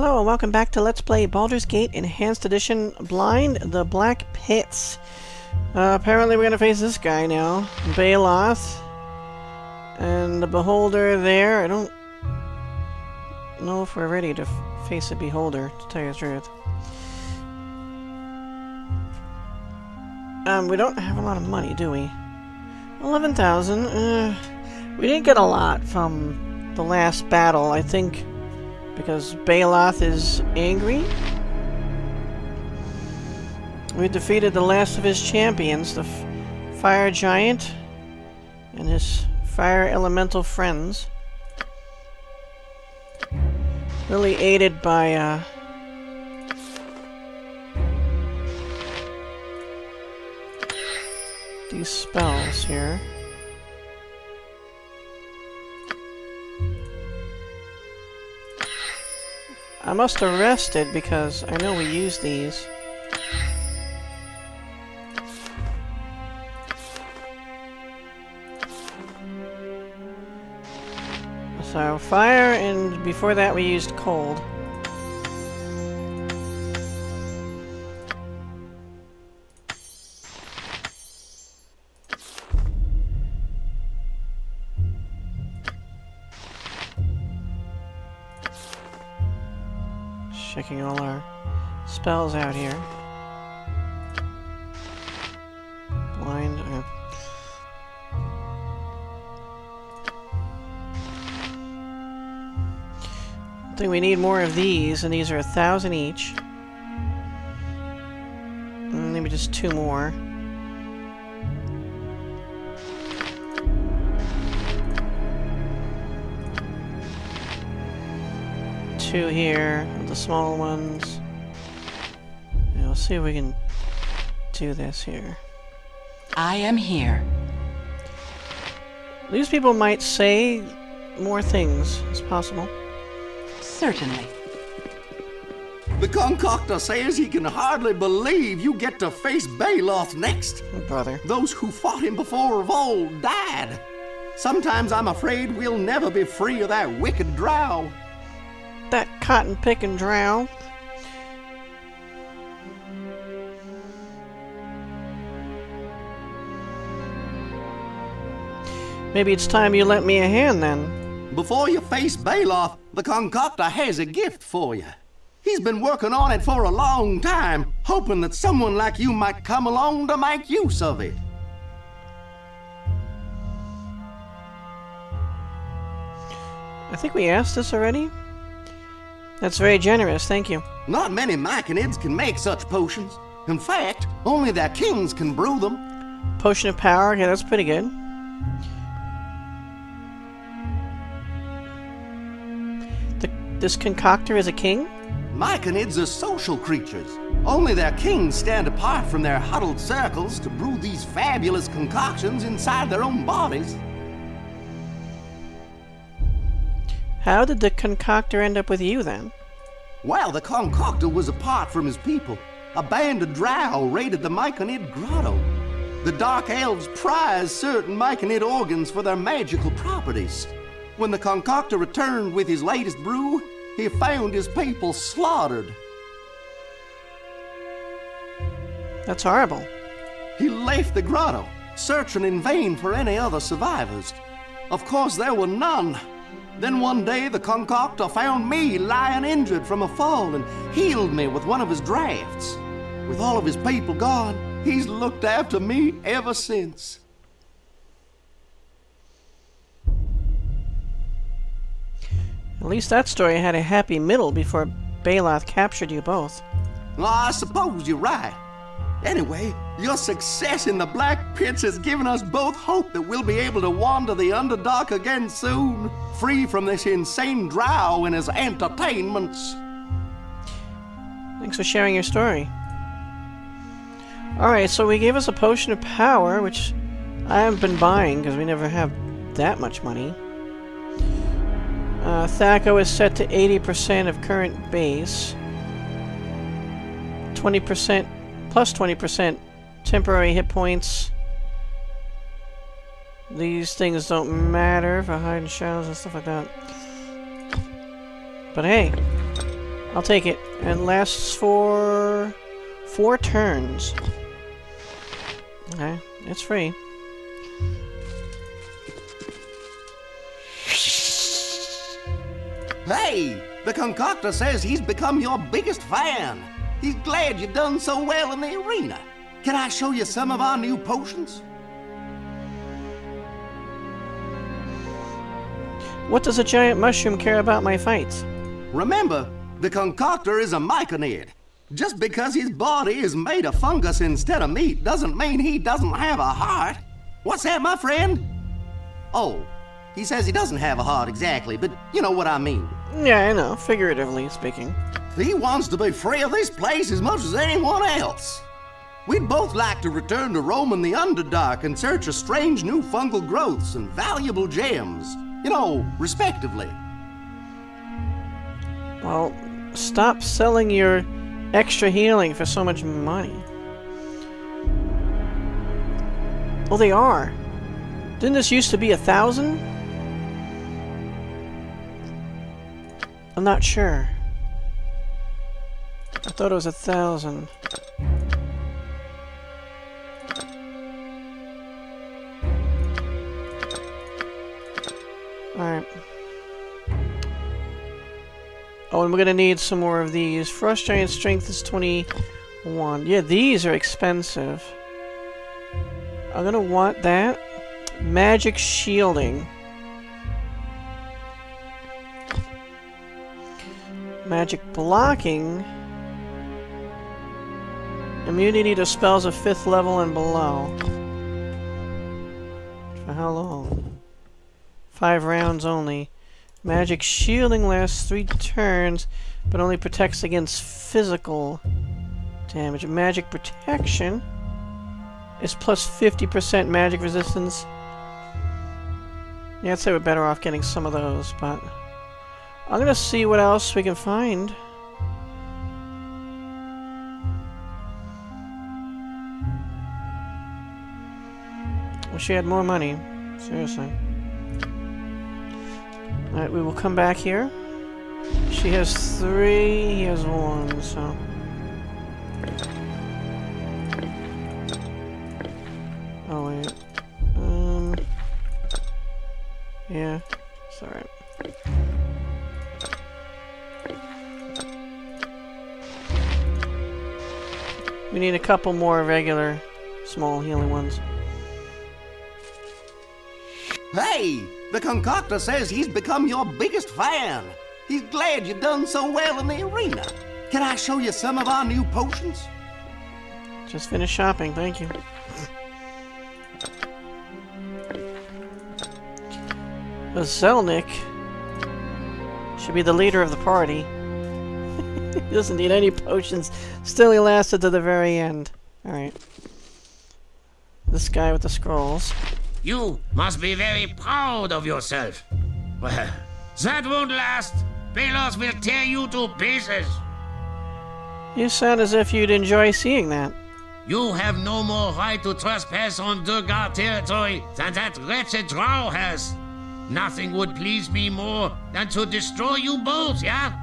Hello and welcome back to Let's Play Baldur's Gate Enhanced Edition Blind the Black Pits. Apparently we're gonna face this guy now. Baeloth. And the Beholder there. I don't know if we're ready to face a Beholder, to tell you the truth. We don't have a lot of money, do we? 11,000. We didn't get a lot from the last battle, I think, because Baeloth is angry. We defeated the last of his champions, the Fire Giant and his Fire Elemental friends. Really aided by these spells here. I must have rested because I know we use these. So fire, and before that we used cold. Checking all our spells out here. Blind. I think we need more of these, and these are 1,000 each. Maybe just 2 more. Two here, the small ones. Yeah, we'll see if we can do this here. I am here. These people might say more things as possible. Certainly. The concoctor says he can hardly believe you get to face Baeloth next. Oh, brother. Those who fought him before have all died. Sometimes I'm afraid we'll never be free of that wicked drow. That cotton-picking drow. Maybe it's time you lent me a hand, then. Before you face Baeloth, the concoctor has a gift for you. He's been working on it for a long time, hoping that someone like you might come along to make use of it. I think we asked this already. That's very generous, thank you. Not many Myconids can make such potions. In fact, only their kings can brew them. Potion of power, yeah, that's pretty good. This concoctor is a king? Myconids are social creatures. Only their kings stand apart from their huddled circles to brew these fabulous concoctions inside their own bodies. How did the concoctor end up with you, then? Well, the concoctor was apart from his people. A band of drow raided the Myconid grotto. The Dark Elves prize certain Myconid organs for their magical properties. When the concoctor returned with his latest brew, he found his people slaughtered. That's horrible. He left the grotto, searching in vain for any other survivors. Of course, there were none. Then one day, the concoctor found me lying injured from a fall and healed me with one of his drafts. With all of his people gone, he's looked after me ever since. At least that story had a happy middle before Baeloth captured you both. Well, I suppose you're right. Anyway, your success in the Black Pits has given us both hope that we'll be able to wander the Underdark again soon, free from this insane drow and his entertainments. Thanks for sharing your story. Alright, so we gave us a potion of power, which I haven't been buying because we never have that much money. Thaco is set to 80% of current base. 20%, plus 20% temporary hit points. These things don't matter for hiding shadows and stuff like that. But hey, I'll take it. And lasts for 4 turns. Okay, it's free. Hey, the concoctor says he's become your biggest fan. He's glad you've done so well in the arena. Can I show you some of our new potions? What does a giant mushroom care about my fights? Remember, the concoctor is a myconid. Just because his body is made of fungus instead of meat doesn't mean he doesn't have a heart. What's that, my friend? Oh, he says he doesn't have a heart exactly, but you know what I mean. Yeah, I know, figuratively speaking. He wants to be free of this place as much as anyone else. We'd both like to return to roaming the Underdark in search of strange new fungal growths and valuable gems. You know, respectively. Well, stop selling your extra healing for so much money. Oh, they are. Didn't this used to be 1,000? I'm not sure. I thought it was 1,000. Alright. Oh, and we're gonna need some more of these. Frost Giant Strength is 21. Yeah, these are expensive. I'm gonna want that. Magic Shielding. Magic Blocking. Immunity to spells of 5th level and below. For how long? 5 rounds only. Magic Shielding lasts 3 turns, but only protects against physical damage. Magic Protection is plus 50% magic resistance. Yeah, I'd say we're better off getting some of those, but I'm gonna see what else we can find. Wish she had more money. Seriously. Alright, we will come back here. She has 3, he has 1, so... Oh, wait. Yeah, it's alright. We need a couple more regular, small healing ones. Hey, the concoctor says he's become your biggest fan. He's glad you've done so well in the arena. Can I show you some of our new potions? Just finished shopping, thank you. Zelnick should be the leader of the party. He doesn't need any potions. Still, he lasted to the very end. Alright. This guy with the scrolls. You must be very proud of yourself. Well, that won't last. Baeloth will tear you to pieces. You sound as if you'd enjoy seeing that. You have no more right to trespass on Durgar territory than that wretched drow has. Nothing would please me more than to destroy you both, yeah?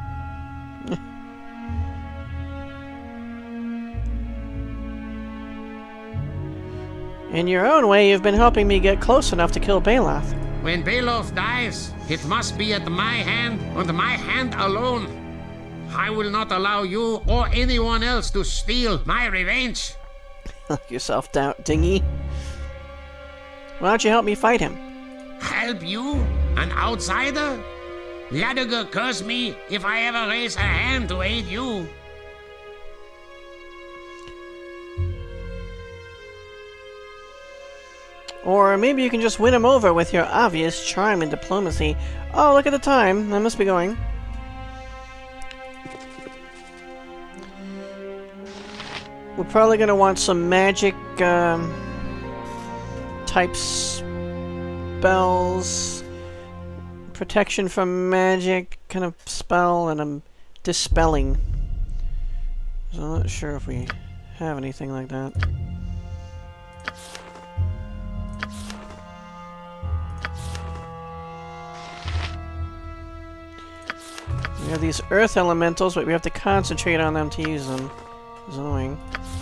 In your own way, you've been helping me get close enough to kill Baeloth. When Baeloth dies, it must be at my hand, and my hand alone. I will not allow you or anyone else to steal my revenge. Knock yourself down, dingy. Why don't you help me fight him? Help you? An outsider? Ladiger curse me if I ever raise a hand to aid you. Or maybe you can just win him over with your obvious charm and diplomacy. Oh, look at the time. I must be going. We're probably going to want some magic type spells. Protection from magic kind of spell, and a dispelling. So I'm not sure if we have anything like that. We have these earth elementals, but we have to concentrate on them to use them. It's annoying.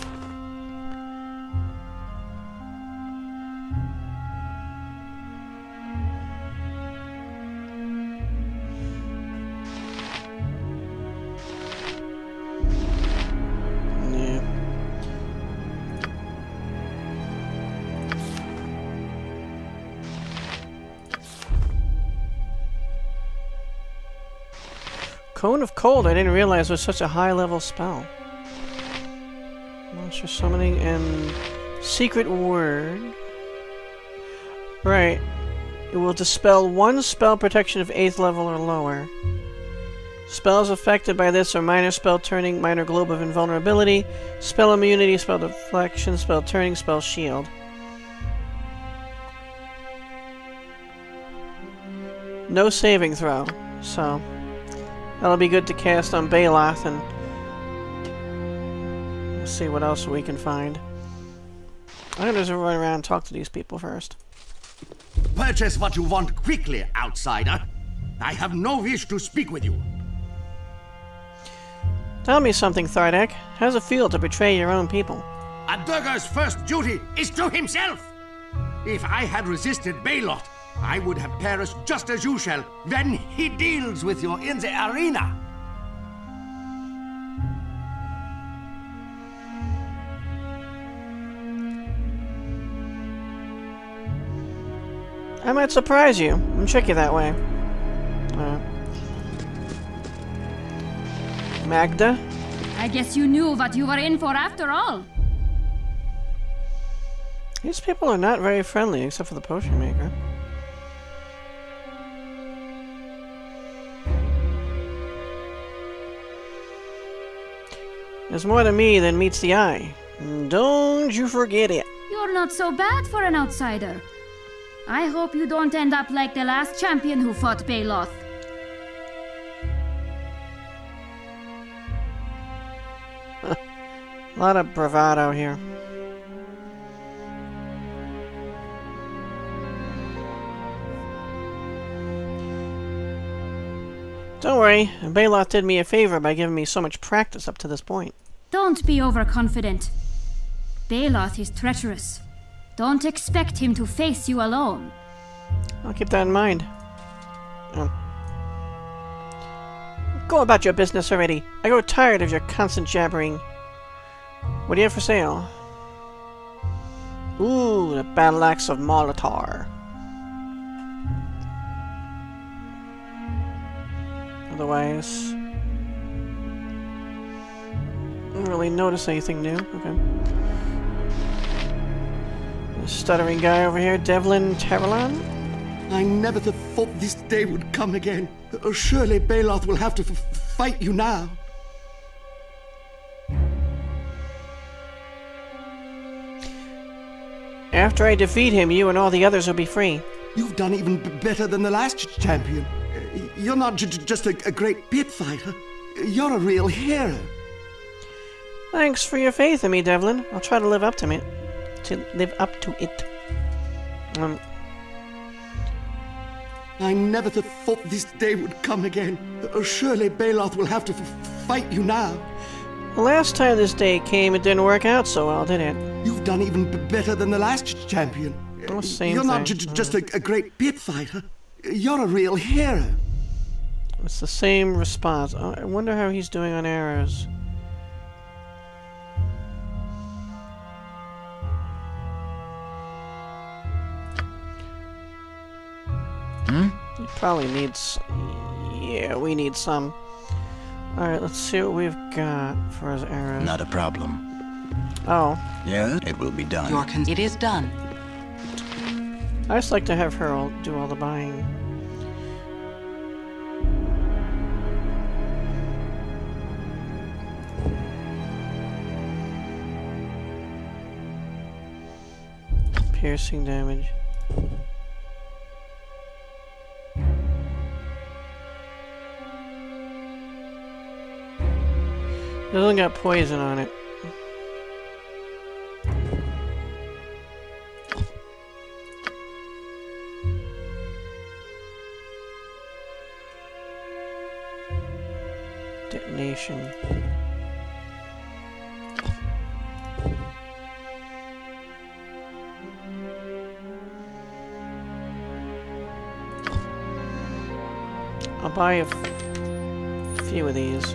Cone of Cold, I didn't realize was such a high-level spell. Monster summoning and secret word. Right. It will dispel one spell protection of 8th level or lower. Spells affected by this are minor spell turning, minor globe of invulnerability, spell immunity, spell deflection, spell turning, spell shield. No saving throw, so that'll be good to cast on Baeloth, and let's see what else we can find. I'm gonna just run around and talk to these people first. Purchase what you want quickly, outsider. I have no wish to speak with you. Tell me something, Thardak. How's it feel to betray your own people? A Durgar's first duty is to himself. If I had resisted Baeloth, I would have perished just as you shall when he deals with you in the arena. I might surprise you. I'm tricky that way. Magda? I guess you knew what you were in for after all. These people are not very friendly, except for the potion maker. There's more to me than meets the eye. Don't you forget it. You're not so bad for an outsider. I hope you don't end up like the last champion who fought Baeloth. A lot of bravado here. Don't worry, Baeloth did me a favor by giving me so much practice up to this point. Don't be overconfident. Baeloth is treacherous. Don't expect him to face you alone. I'll keep that in mind. Go about your business already. I grow tired of your constant jabbering. What do you have for sale? Ooh, the battle axe of Molitor. Otherwise, I don't really notice anything new. Okay. The stuttering guy over here, Devlin Terralon? I never thought this day would come again. Surely Baeloth will have to fight you now. After I defeat him, you and all the others will be free. You've done even better than the last champion. You're not just a great pit fighter. You're a real hero. Thanks for your faith in me, Devlin. I'll try to live up to it. I never thought this day would come again. Surely Baeloth will have to fight you now. The last time this day came, it didn't work out so well, did it? You've done even better than the last champion. Oh, same You're not thing. just a great pit fighter. You're a real hero. It's the same response. I wonder how he's doing on arrows. He probably needs... Yeah, we need some. Alright, let's see what we've got for his arrows. Not a problem. Oh. Yeah, it will be done. It is done. I just like to have her do all the buying. Piercing damage. It doesn't got poison on it. Detonation. I'll buy a few of these.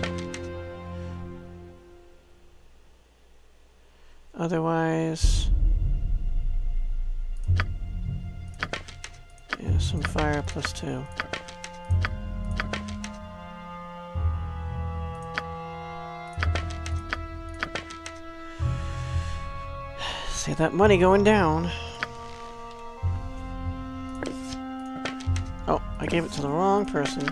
Otherwise... yeah, some fire +2. See that money going down. Oh, I gave it to the wrong person.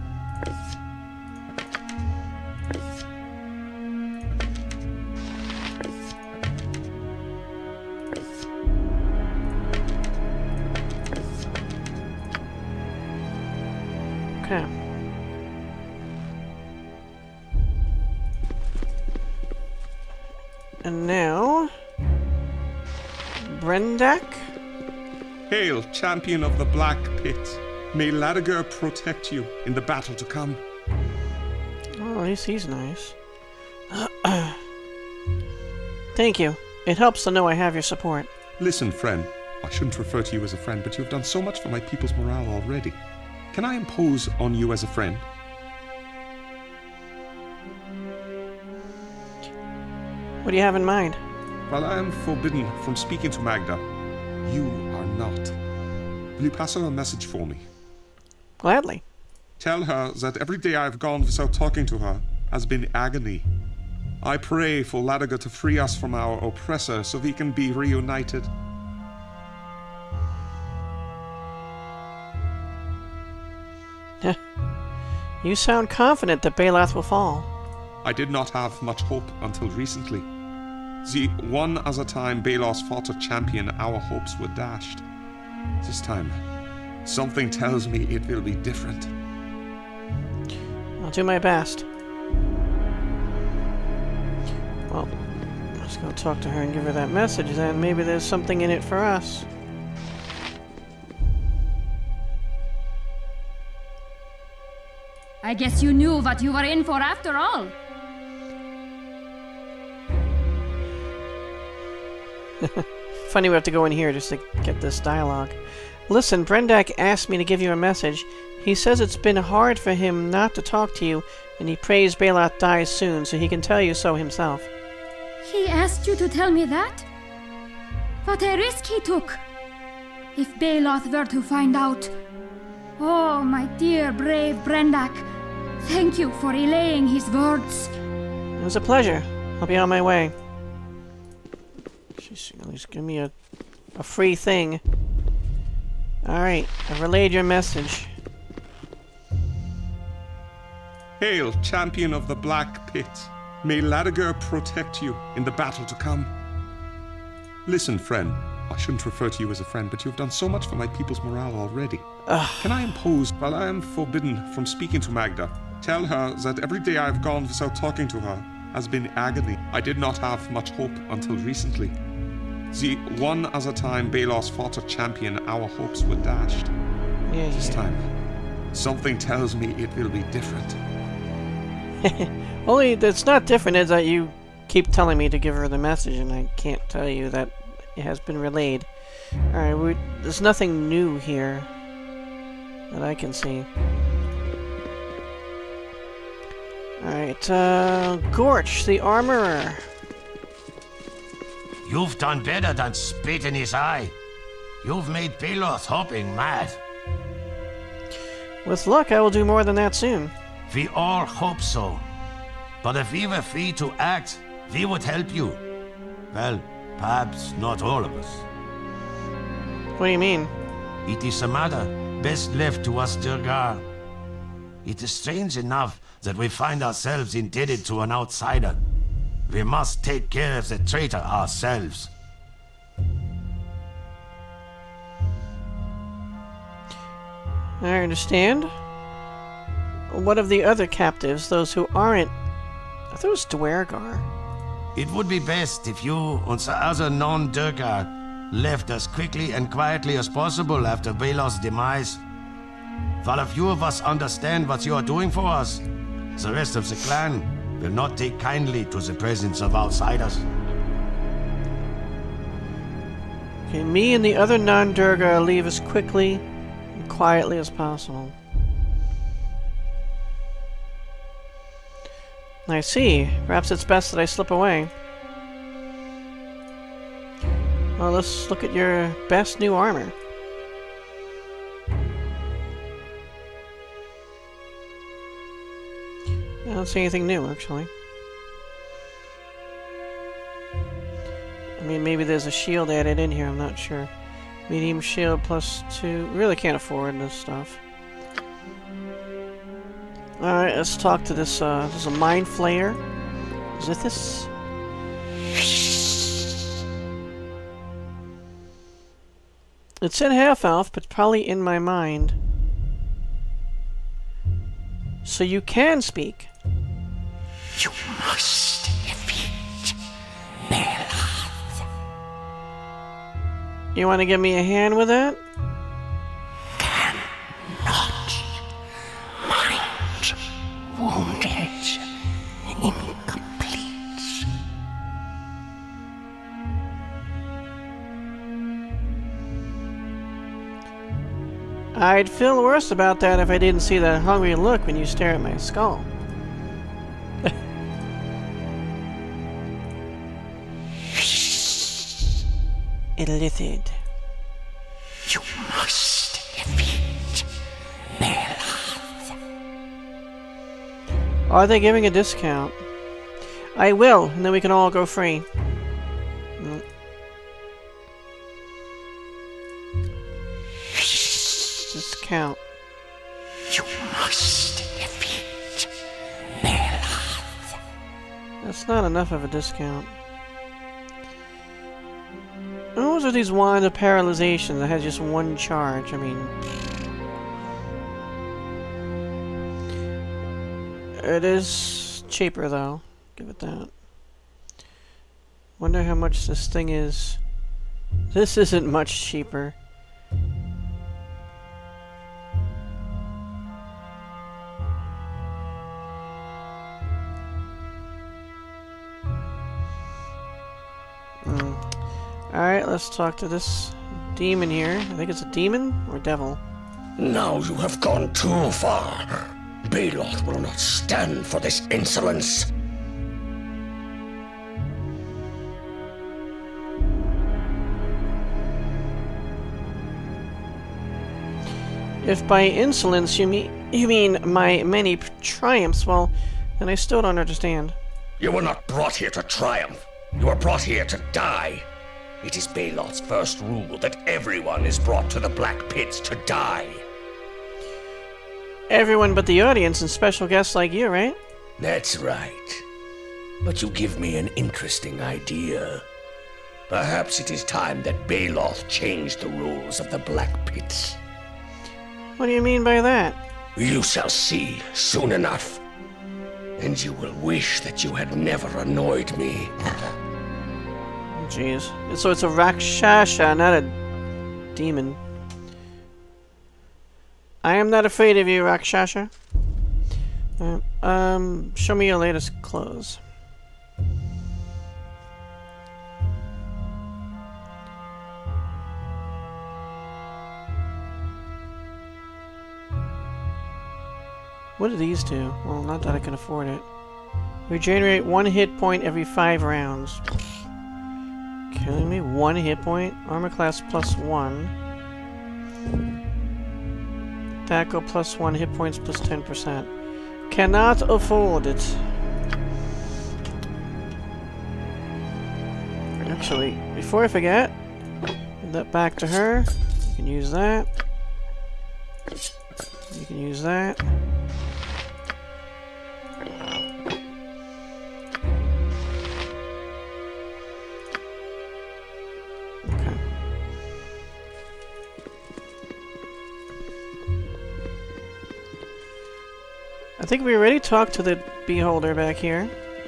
Okay. And now... Brendak? Hail, champion of the Black Pit. May Ladiger protect you in the battle to come. Oh, at least he's nice. Thank you. It helps to know I have your support. Listen, friend. I shouldn't refer to you as a friend, but you've done so much for my people's morale already. Can I impose on you as a friend? What do you have in mind? While I am forbidden from speaking to Magda, you are not. Will you pass her a message for me? Gladly. Tell her that every day I have gone without talking to her has been agony. I pray for Ladiger to free us from our oppressor so we can be reunited. You sound confident that Baeloth will fall. I did not have much hope until recently. The one at a time Baeloth fought a champion, our hopes were dashed. This time, something tells me it will be different. I'll do my best. Well, let's go talk to her and give her that message then. Maybe there's something in it for us. I guess you knew what you were in for after all. Funny we have to go in here just to get this dialogue. Listen, Brendak asked me to give you a message. He says it's been hard for him not to talk to you, and he prays Baeloth dies soon so he can tell you so himself. He asked you to tell me that? What a risk he took! If Baeloth were to find out... Oh, my dear, brave Brendak. Thank you for relaying his words. It was a pleasure. I'll be on my way. She's at least give me a free thing. Alright, I've relayed your message. Hail, champion of the Black Pit. May Ladiger protect you in the battle to come. Listen, friend. I shouldn't refer to you as a friend, but you've done so much for my people's morale already. Can I impose, while I am forbidden from speaking to Magda, tell her that every day I have gone without talking to her has been agony. I did not have much hope until recently. The one at a time Baeloth fought a champion, our hopes were dashed. This time, something tells me it will be different. Only that's not different is that you keep telling me to give her the message, and I can't tell you that it has been relayed. Alright, there's nothing new here that I can see. Alright, Gorch, the Armorer. You've done better than spit in his eye. You've made Baeloth hoping mad. With luck, I will do more than that soon. We all hope so. But if we were free to act, we would help you. Well, perhaps not all of us. What do you mean? It is a matter best left to us, Durgar. It is strange enough that we find ourselves indebted to an outsider. We must take care of the traitor ourselves. I understand. What of the other captives, those who aren't... Are those Dwergar? It would be best if you and the other non-Durgar left as quickly and quietly as possible after Baeloth's demise. While a few of us understand what you are doing for us, The rest of the clan will not take kindly to the presence of outsiders. Okay, me and the other non-Durga leave as quickly and quietly as possible. I see. Perhaps it's best that I slip away. Well, let's look at your best new armor. I don't see anything new, actually. I mean, maybe there's a shield added in here, I'm not sure. Medium shield +2. Really can't afford this stuff. Alright, let's talk to this, there's a Mind Flayer. Zithis. It said half-elf, but probably in my mind. So you can speak. You must defeat Baeloth. You want to give me a hand with that? Cannot. Mind wounded. Incomplete. I'd feel worse about that if I didn't see that hungry look when you stare at my skull. Illithid. You must defeat Baeloth. Are they giving a discount? I will, and then we can all go free. Discount. You must defeat Baeloth. That's not enough of a discount. Those are these Wand of Paralyzation that has just one charge. I mean, it is cheaper though. Give it that. Wonder how much this thing is. This isn't much cheaper. Alright, let's talk to this demon here. I think it's a demon or devil. Now you have gone too far. Baeloth will not stand for this insolence. If by insolence you mean my many triumphs, well, then I still don't understand. You were not brought here to triumph. You were brought here to die. It is Baeloth's first rule that everyone is brought to the Black Pits to die. Everyone but the audience and special guests like you, right? That's right. But you give me an interesting idea. Perhaps it is time that Baeloth changed the rules of the Black Pits. What do you mean by that? You shall see soon enough. And you will wish that you had never annoyed me. Jeez. So it's a Rakshasa, not a demon. I am not afraid of you, Rakshasa. Show me your latest clothes. What do these do? Well, not that I can afford it. Regenerate 1 hit point every 5 rounds. Killing me? 1 hit point? Armor class +1. Tackle +1, hit points +10%. Cannot afford it. Actually, before I forget, give that back to her. You can use that. You can use that. I think we already talked to the Beholder back here.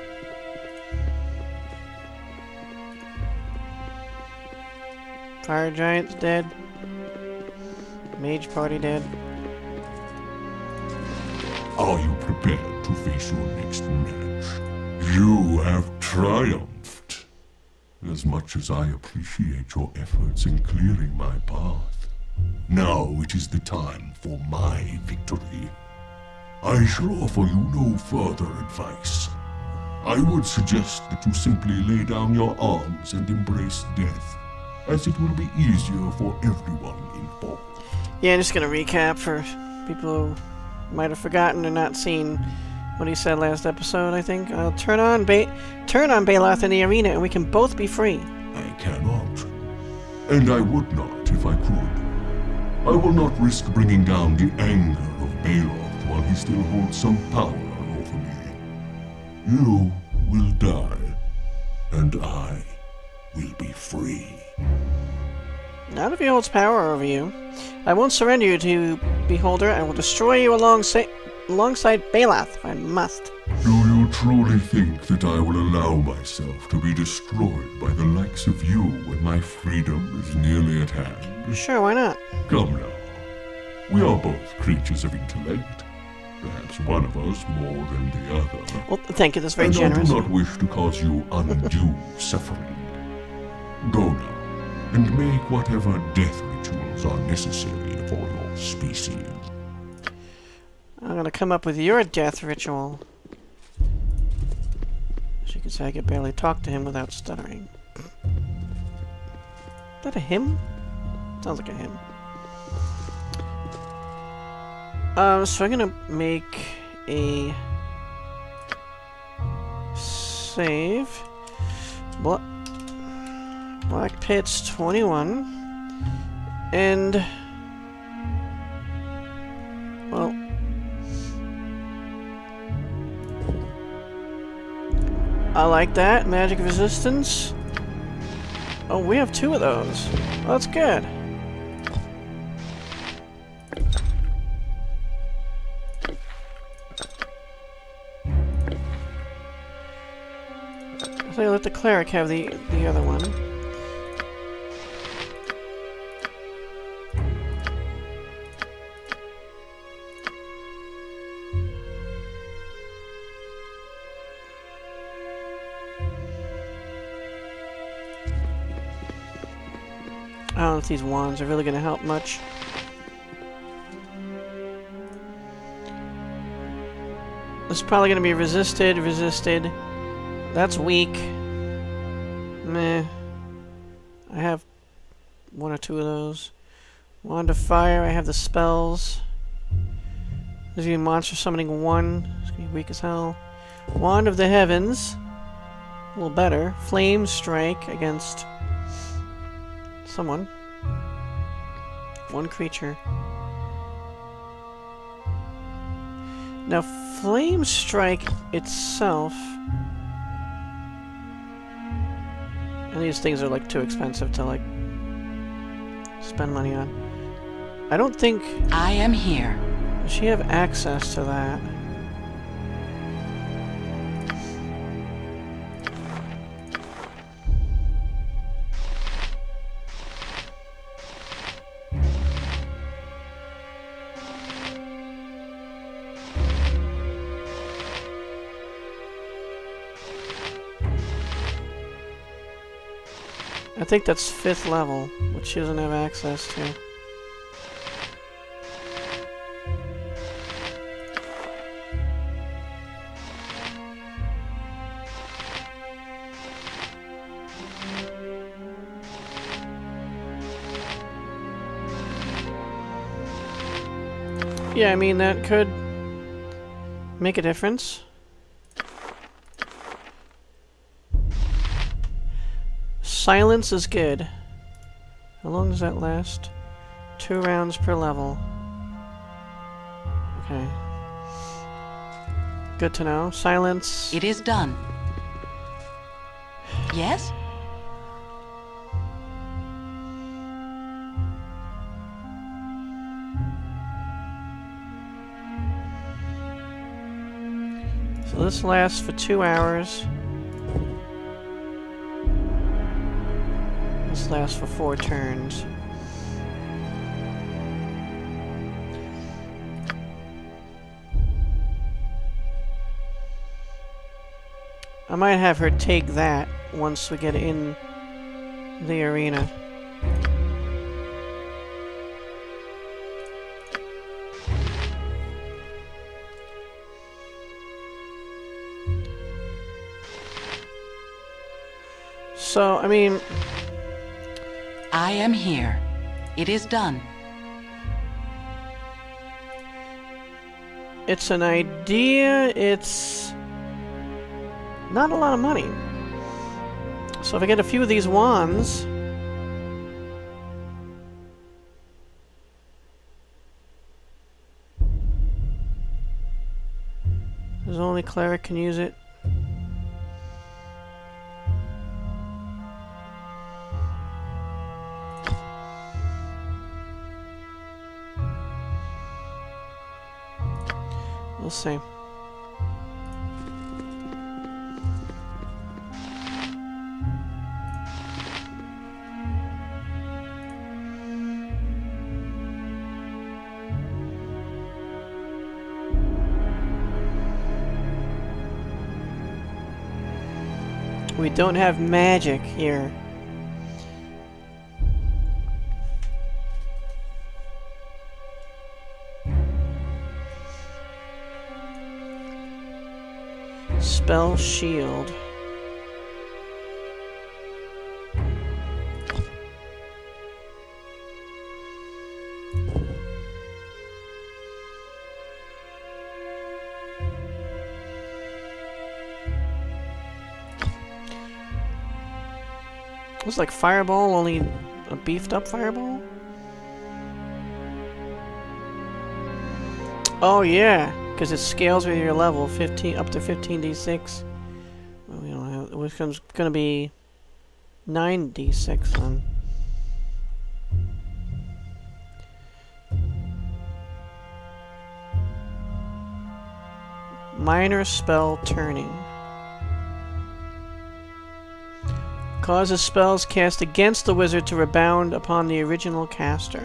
Fire Giant's dead. Mage Party dead. Are you prepared to face your next match? You have triumphed. As much as I appreciate your efforts in clearing my path, now it is the time for my victory. I shall offer you no further advice. I would suggest that you simply lay down your arms and embrace death, as it will be easier for everyone involved. Yeah, I'm just gonna recap for people who might have forgotten or not seen what he said last episode, I think. I'll turn on Baeloth in the arena and we can both be free. I cannot. And I would not if I could. I will not risk bringing down the anger of Baeloth while he still holds some power over me. You will die, and I will be free. Not if he holds power over you. I won't surrender you to Beholder. I will destroy you alongside Baeloth if I must. Do you truly think that I will allow myself to be destroyed by the likes of you when my freedom is nearly at hand? Sure, why not? Come now. We are both creatures of intellect. Perhaps one of us more than the other. Well, thank you, that's very generous. I do not wish to cause you undue suffering. Go now, and make whatever death rituals are necessary for your species. I'm gonna come up with your death ritual. As you can say, I could barely talk to him without stuttering. Is that a hymn? Sounds like a hymn. So I'm gonna make a save. Black Pits 21. And well, I like that. Magic resistance. Oh, we have 2 of those. Well, that's good. So let the cleric have the other one. I don't know if these wands are really going to help much. This is probably going to be resisted. That's weak. Meh. I have 1 or 2 of those. Wand of Fire, I have the spells. There's going to be Monster Summoning 1. It's going to be weak as hell. Wand of the Heavens. A little better. Flame Strike against someone. 1 creature. Now, Flame Strike itself... And these things are, like, too expensive to, like, spend money on. I don't think... I am here. Does she have access to that? I think that's 5th level, which she doesn't have access to. Yeah, I mean, that could make a difference. Silence is good. How long does that last? 2 rounds per level. Okay. Good to know. Silence. It is done. Yes? So this lasts for 2 hours. This lasts for 4 turns. I might have her take that once we get in the arena. So, I mean... I am here. It is done. It's an idea, it's... not a lot of money. So if I get a few of these wands... There's only cleric can use it. We'll see. We don't have magic here. Spell shield. Looks like fireball, only a beefed up fireball? Oh yeah, because it scales with your level, 15 up to 15d6. Well, we don't have, which is going to be 9d6 then. Minor spell turning. Causes spells cast against the wizard to rebound upon the original caster.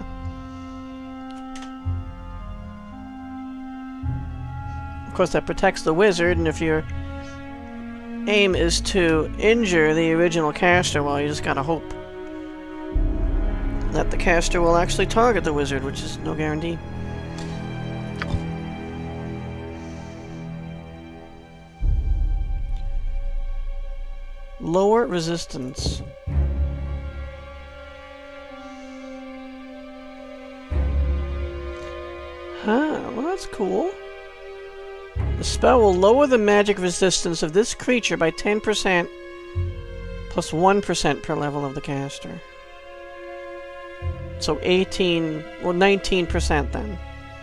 Of course, that protects the wizard, and if your aim is to injure the original caster, well, you just gotta hope that the caster will actually target the wizard, which is no guarantee. Lower resistance. Huh, well that's cool. The spell will lower the magic resistance of this creature by 10% plus 1% per level of the caster. So 18, well 19% then.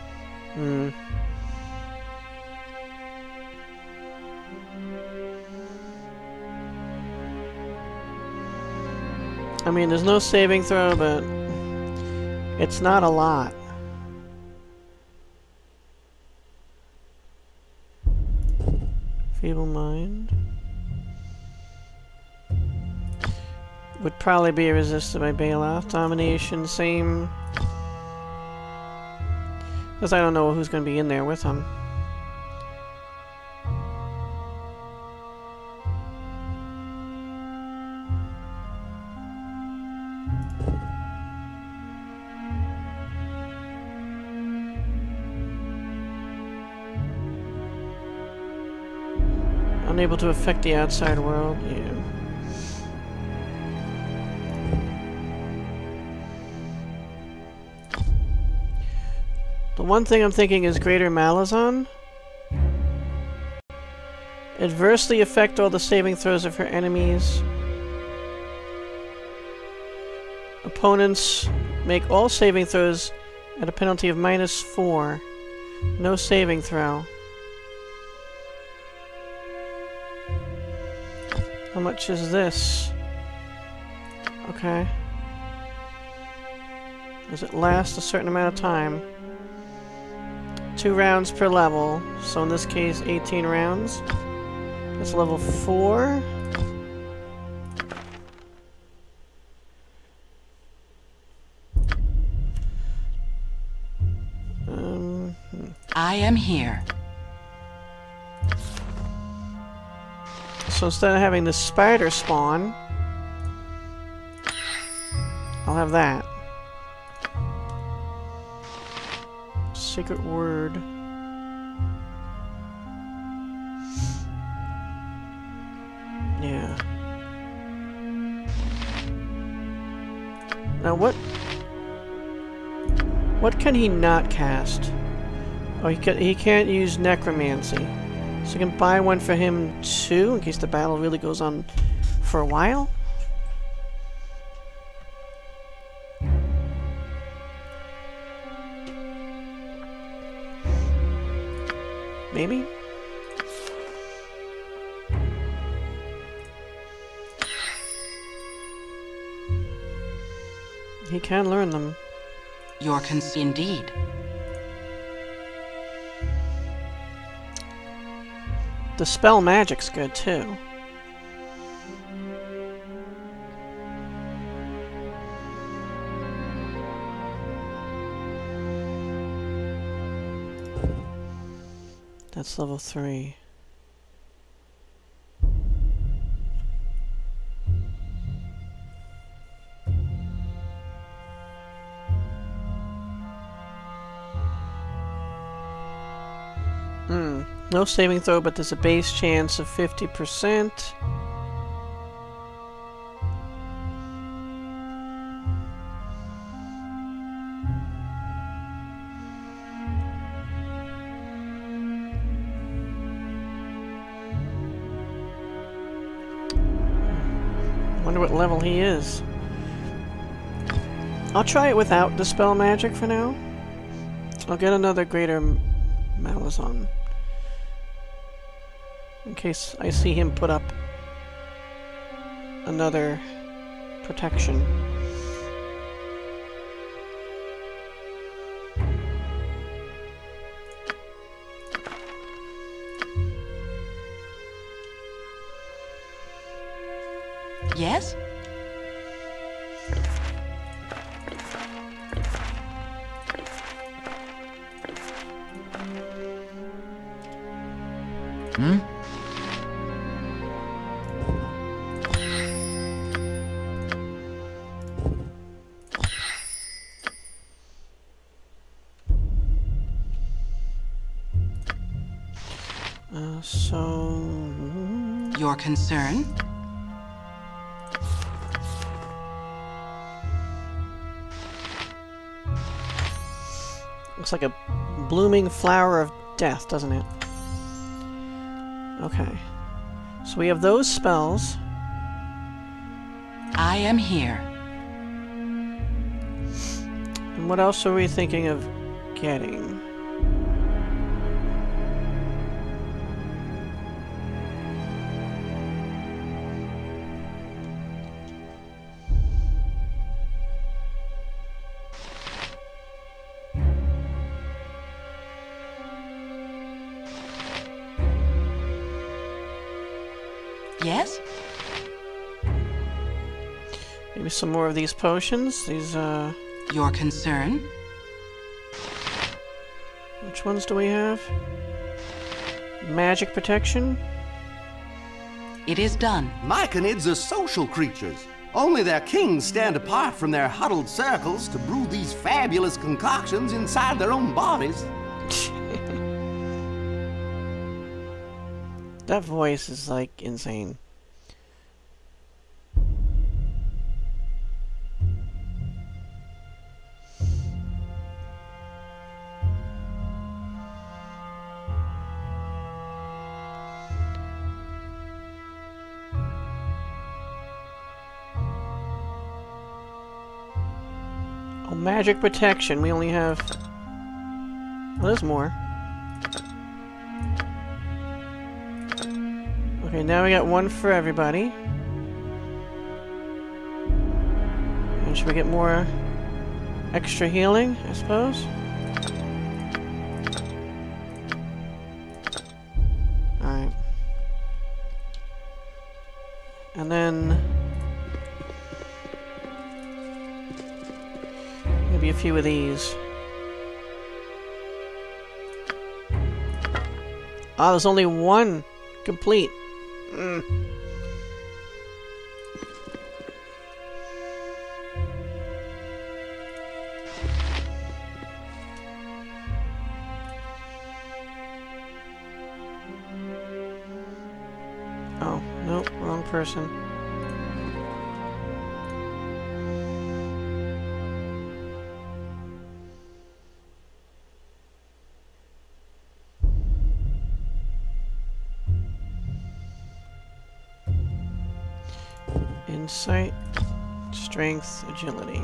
I mean, there's no saving throw, but it's not a lot. Feeble Mind. Would probably be resisted by Baeloth. Domination, same. Because I don't know who's going to be in there with him. Unable to affect the outside world, yeah. The one thing I'm thinking is Greater Malazan. Adversely affect all the saving throws of her enemies. Opponents make all saving throws at a penalty of -4. No saving throw. How much is this? Okay. Does it last a certain amount of time? 2 rounds per level. So in this case, 18 rounds. That's level 4. I am here. So instead of having the spider spawn, I'll have that. Secret word. Yeah. Now what can he not cast? Oh, he can't use necromancy. So you can buy one for him too, in case the battle really goes on for a while. Maybe? He can learn them. Your indeed. The spell magic's good too. That's level 3. No saving throw, but there's a base chance of 50%. Wonder what level he is. I'll try it without Dispel Magic for now. I'll get another Greater Malazan, in case I see him put up another protection. Yes? Hmm? Your concern? Looks like a blooming flower of death, doesn't it? Okay. So we have those spells. I am here. And what else are we thinking of getting? Yes? Maybe some more of these potions. These, Your concern? Which ones do we have? Magic protection? It is done. Myconids are social creatures. Only their kings stand apart from their huddled circles to brew these fabulous concoctions inside their own bodies. That voice is, like, insane. Oh, magic protection. We only have... Well, there's more. Okay, now we got one for everybody. And should we get more extra healing, I suppose? Alright. And then... maybe a few of these. Ah, there's only one complete. Oh, nope, wrong person. Insight, strength, agility.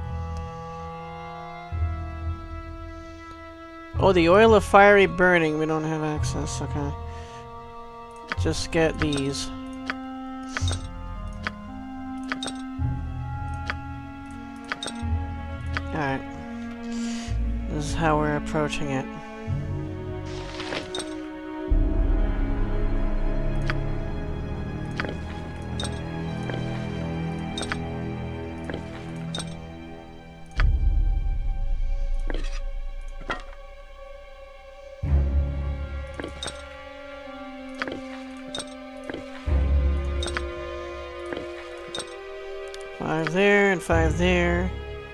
Oh, the oil of fiery burning. We don't have access. Okay. Just get these. Alright. This is how we're approaching it. Five there and 5 there.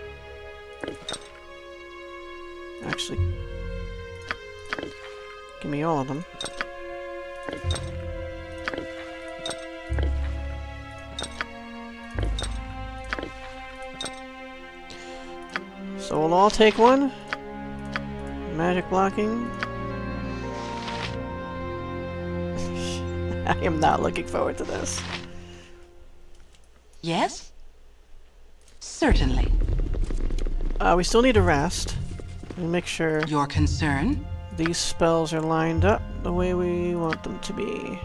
Actually, give me all of them. So we'll all take one. Magic blocking. I am not looking forward to this. Yes? Certainly. We still need to rest. And make sure Your concern? these spells are lined up the way we want them to be.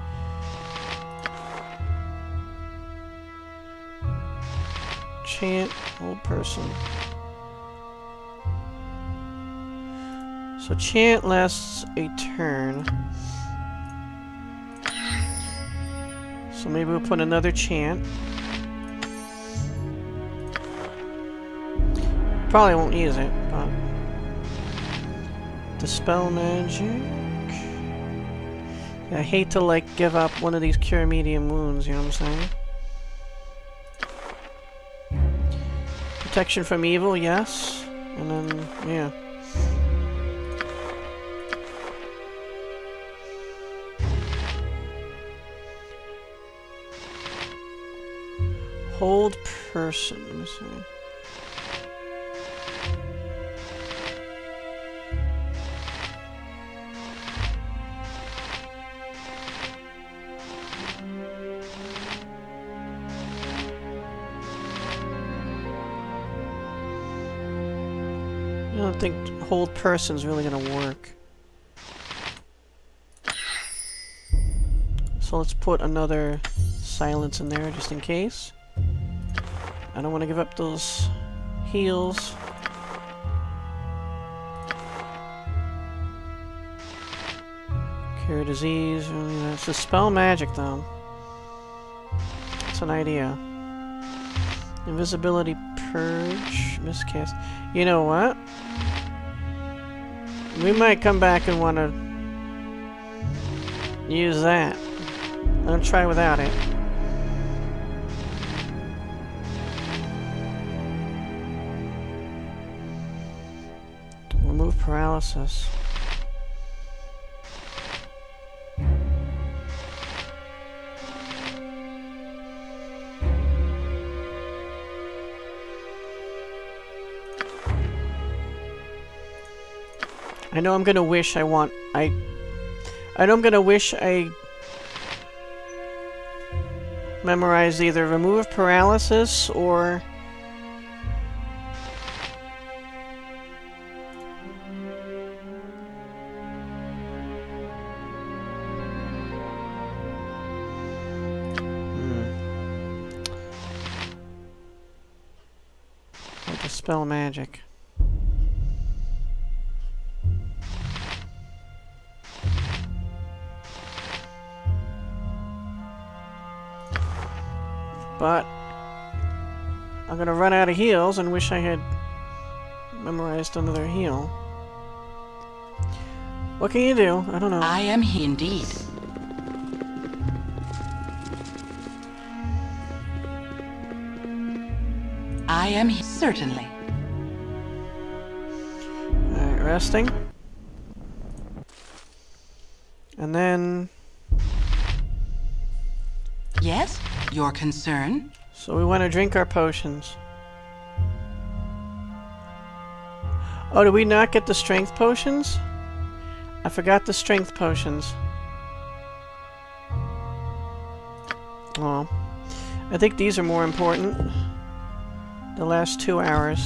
Chant, old person. So chant lasts a turn. So maybe we'll put another chant. Probably won't use it, but... Dispel magic... I hate to, like, give up one of these cure medium wounds, you know what I'm saying? Protection from evil, yes. And then, yeah. Hold person, let me see. I don't think hold person's really gonna work. So let's put another silence in there just in case. I don't want to give up those heals. Cure disease. It's a spell magic though. It's an idea. Invisibility purge. Miscast. You know what? We might come back and want to use that. I'm gonna try without it. Remove paralysis. I know I'm gonna wish I know I'm gonna wish I memorized either remove paralysis or or dispel magic. But I'm gonna run out of heals and wish I had memorized another heal. What can you do? I don't know. I am he indeed. I am here. Certainly. Alright, resting. And then... Yes? Your concern? So we want to drink our potions. Oh, did we not get the strength potions? I forgot the strength potions. Oh. I think these are more important. The last 2 hours.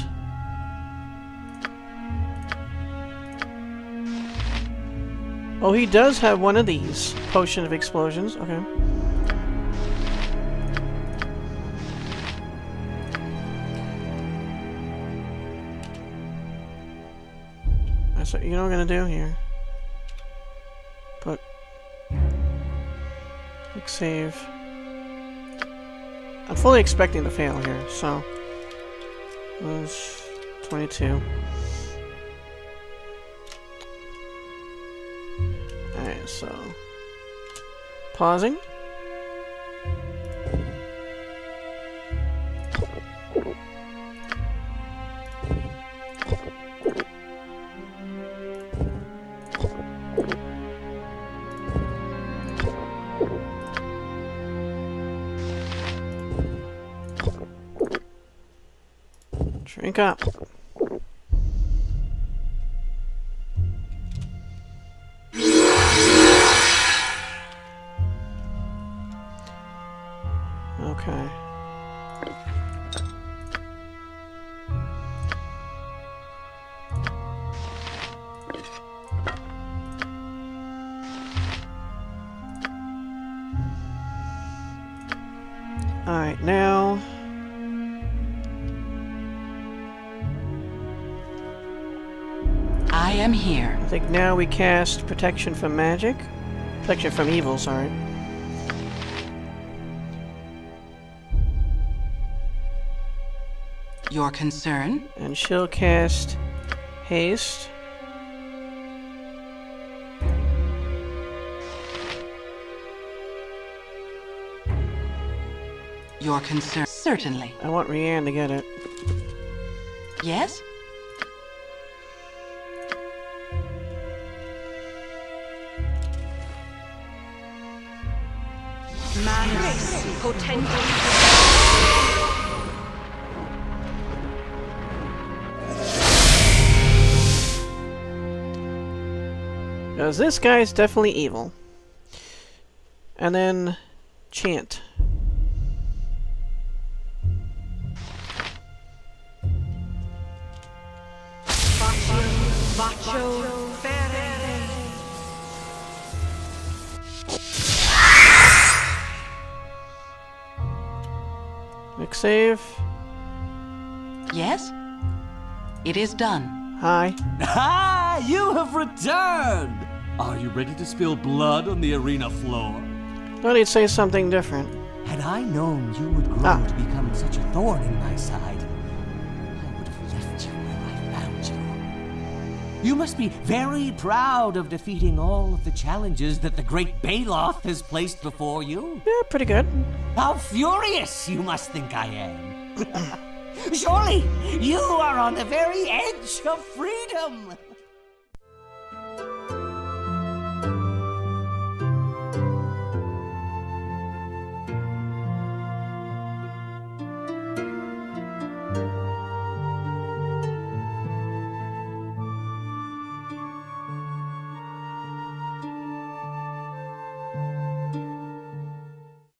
Oh, he does have one of these. Potion of explosions. Okay. So you know what I'm gonna do here? Put quick save. I'm fully expecting to fail here, so was 22. Alright, so pausing. Drink up. Okay. All right, now I am here. I think now we cast protection from magic. Protection from evil, sorry. Your concern? And she'll cast haste. Your concern? Certainly. I want Rianne to get it. Yes? Because this guy's definitely evil. And then chant. Quick save. Yes? It is done. Hi. Ah, you have returned! Are you ready to spill blood on the arena floor? Thought he'd say something different. Had I known you would grow to become such a thorn in my side, I would have left you where I found you. You must be very proud of defeating all of the challenges that the great Baeloth has placed before you. Yeah, pretty good. How furious you must think I am. Surely, you are on the very edge of freedom.